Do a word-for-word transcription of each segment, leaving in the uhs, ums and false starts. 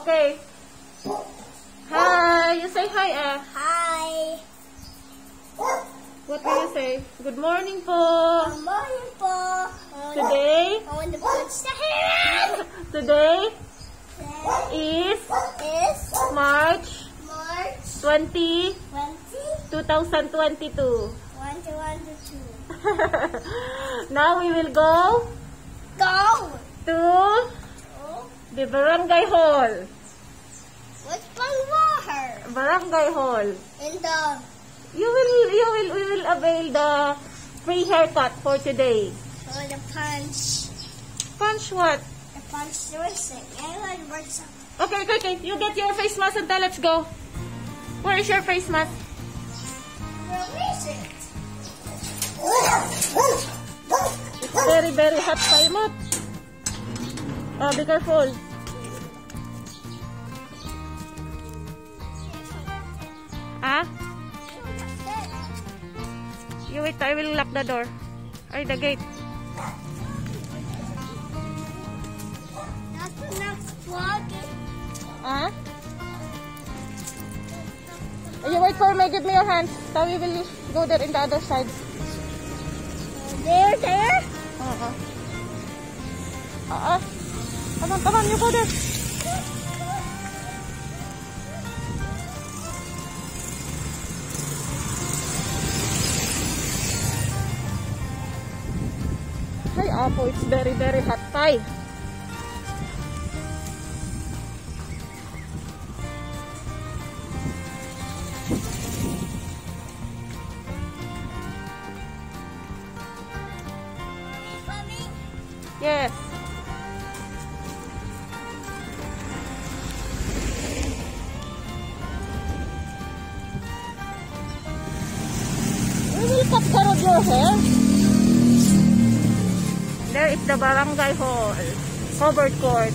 Okay. Hi. You say hi, ah. Hi. What will you say? Good morning po. Good morning po. Today? I want to put the hair. Today Today is is March March twentieth, twentieth, twenty twenty-two. twenty twenty-two. Now we will go Go to to the barangay hall. what's water Barangay hall. in the You will, you will, we will avail the free haircut for today. for the punch. Punch what? The punch racing. I want to work some. Okay, okay, okay. You get your face mask and let's go. Where is your face mask? Release it. It's very, very hot time up. Oh, be careful. Ah? You wait, I will lock the door. Ay, the gate. That's the next plug. Ah? You wait for me, give me your hand. So we will go there in the other side. There, there. Uh-uh. Uh-uh. Come on, come on, you go there. Hi, Apo, it's very, very hot time. Mommy. Yes. We will cut the road your hair. There is the barangay hall. Covered court.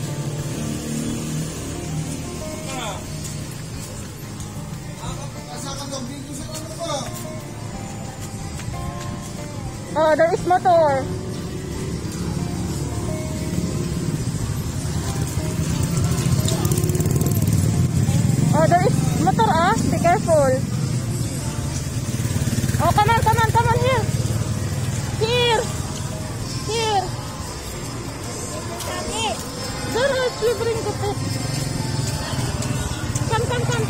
Oh, there is motor. Oh, there is motor, ah. Be careful. Oh, come on, come on, come on, here. Here. Here. There is delivering the food. Come, come, come.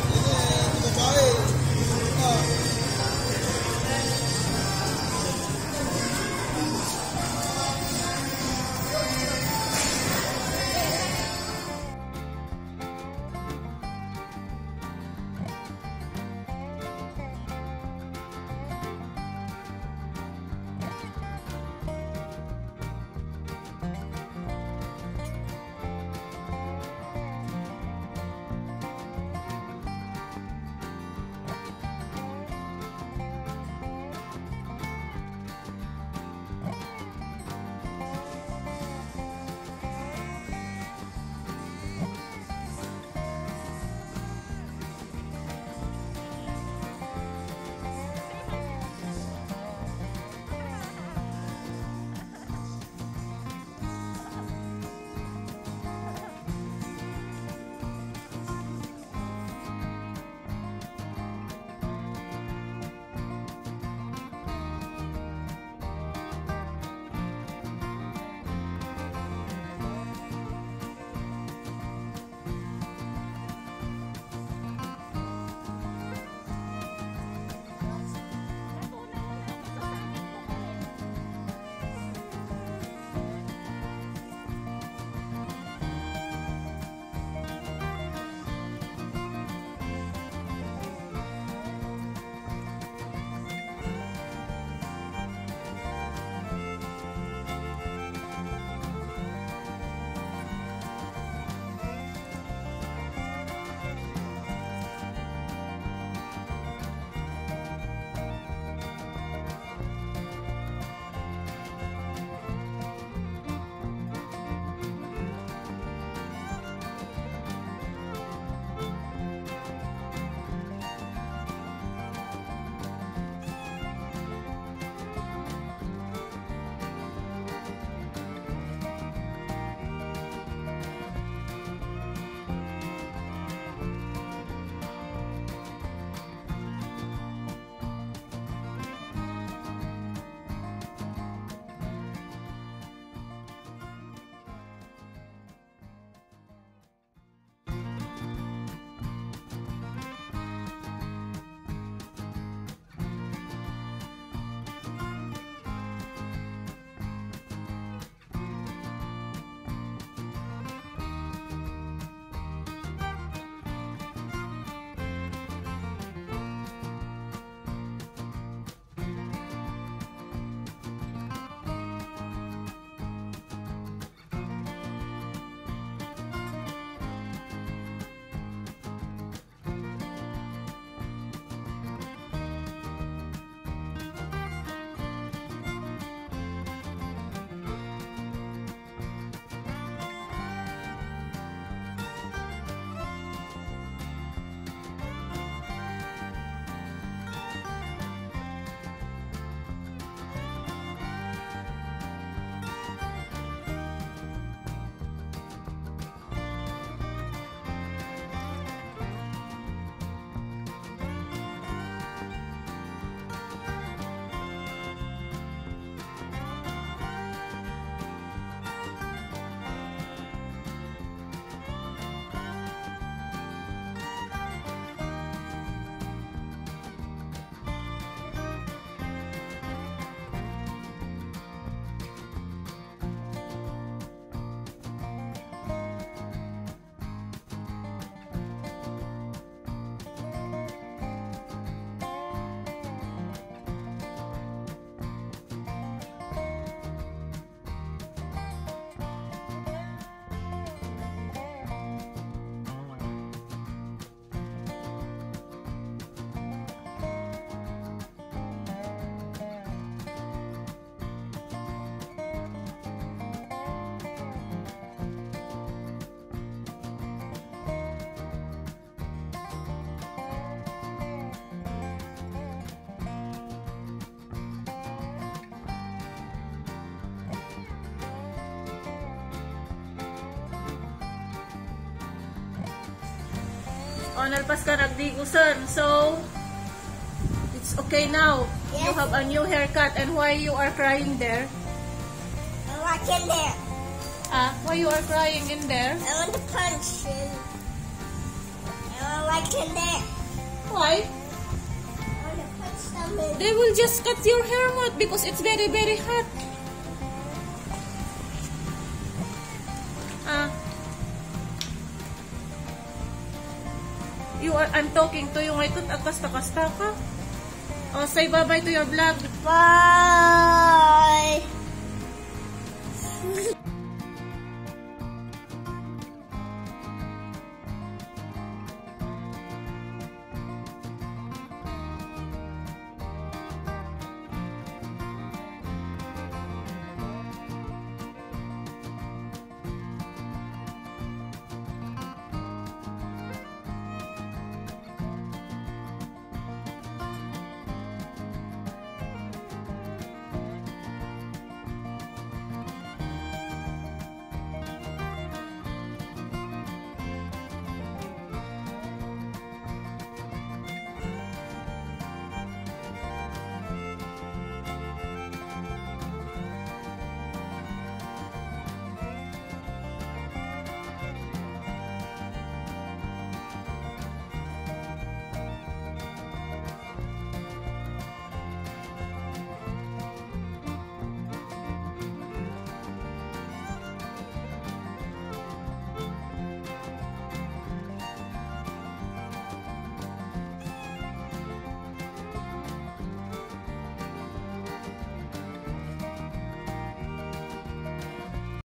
O, nalpas ka nagdigusan. So, it's okay now. You Yes. have a new haircut. And why you are crying there? I like in there. Ah, why you are crying in there? I want to punch you. I like in there. Why? I want to punch them in. They will just cut your hair, Mat, because it's very, very hot. Ah. You are, I'm talking to you ngayon at kasta-kasta ka. Oh, say bye-bye to your vlog. Bye.